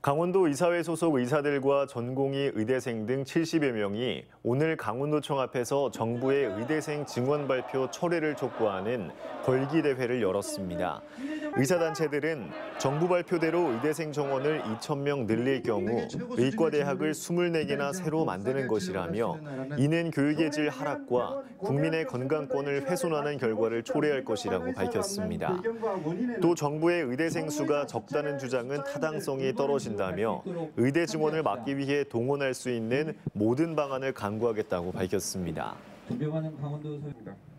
강원도 이사회 소속 의사들과 전공의 의대생 등 70여 명이 오늘 강원도청 앞에서 정부의 의대생 증원 발표 철회를 촉구하는 벌기대회를 열었습니다. 의사단체들은 정부 발표대로 의대생 정원을 2,000명 늘릴 경우 의과대학을 24개나 새로 만드는 것이라며 이는 교육의 질 하락과 국민의 건강권을 훼손하는 결과를 초래할 것이라고 밝혔습니다. 또 정부의 의대생 수가 적다는 주장은 타당성이 떨어진다며 의대 증원을 막기 위해 동원할 수 있는 모든 방안을 강구하겠다고 밝혔습니다. 존경하는 강원도 서입니다.